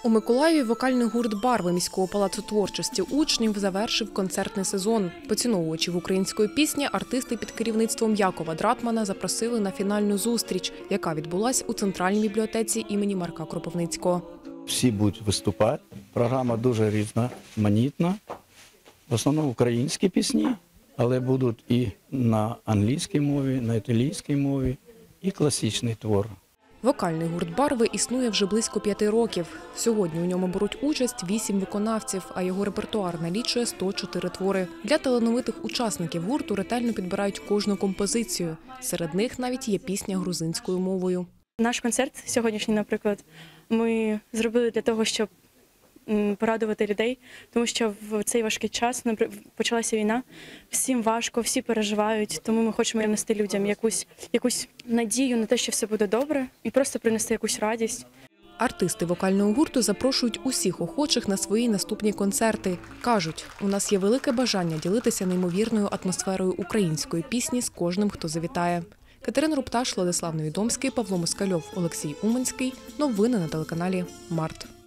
У Миколаєві вокальний гурт «Барви» міського палацу творчості учнів завершив концертний сезон. Поціновувачів української пісні артисти під керівництвом Якова Дратмана запросили на фінальну зустріч, яка відбулась у Центральній бібліотеці імені Марка Кропивницького. Всі будуть виступати. Програма дуже різноманітна. В основному українські пісні, але будуть і на англійській мові, на італійській мові, і класичний твор. Вокальний гурт «Барви» існує вже близько 5 років. Сьогодні у ньому беруть участь 8 виконавців, а його репертуар налічує 104 твори. Для талановитих учасників гурту ретельно підбирають кожну композицію. Серед них навіть є пісня грузинською мовою. Наш концерт сьогоднішній, наприклад, ми зробили для того, щоб порадувати людей, тому що в цей важкий час почалася війна, всім важко, всі переживають, тому ми хочемо принести людям якусь надію на те, що все буде добре, і просто принести якусь радість. Артисти вокального гурту запрошують усіх охочих на свої наступні концерти. Кажуть, у нас є велике бажання ділитися неймовірною атмосферою української пісні з кожним, хто завітає. Катерина Рупташ, Владислав Невідомський, Павло Москальов, Олексій Уманський. Новини на телеканалі «Март».